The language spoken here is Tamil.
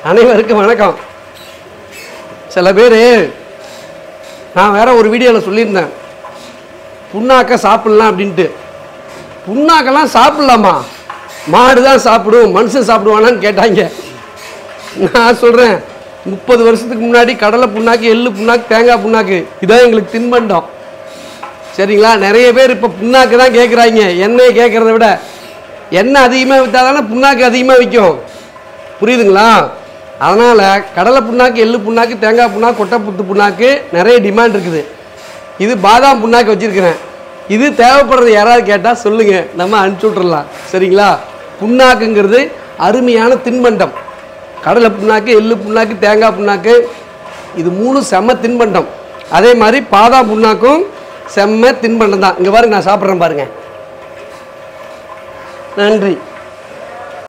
அனைவருக்கும் வணக்கம். சில பேர் நான் வேற ஒரு வீடியோவில் சொல்லியிருந்தேன், புண்ணாக்க சாப்பிடலாம் அப்படின்ட்டு. புண்ணாக்கெல்லாம் சாப்பிடலாமா? மாடு தான் சாப்பிடும், மனுஷன் சாப்பிடுவானான்னு கேட்டாங்க. நான் சொல்கிறேன், 30 வருஷத்துக்கு முன்னாடி கடலை புண்ணாக்கு, எள்ளு புண்ணாக்கு, தேங்காய் புண்ணாக்கு இதான் எங்களுக்கு தின்பண்டம். சரிங்களா? நிறைய பேர் இப்போ புண்ணாக்கு தான் கேட்குறாங்க, எண்ணெய் கேட்குறத விட. எண்ணெய் அதிகமாக விற்றா தானே புண்ணாக்கு அதிகமாக விற்கும். புரியுதுங்களா? அதனால் கடலை புண்ணாக்கு, எள்ளு புண்ணாக்கு, தேங்காய் புண்ணாக்கு, கொட்டைப்புத்து புண்ணாக்கு நிறைய டிமாண்ட் இருக்குது. இது பாதாம் புண்ணாக்கு வச்சுருக்கிறேன். இது தேவைப்படுறது யாராவது கேட்டால் சொல்லுங்கள், நம்ம அனுப்பிச்சி விட்றலாம். சரிங்களா? புண்ணாக்குங்கிறது அருமையான தின்பண்டம். கடலை புண்ணாக்கு, எள்ளு புண்ணாக்கு, தேங்காய் புண்ணாக்கு இது 3 செம்ம தின்பண்டம். அதே மாதிரி பாதாம் புண்ணாக்கும் செம்ம தின்பண்டம் தான். இங்கே பாருங்க, நான் சாப்பிட்றேன் பாருங்கள். நன்றி.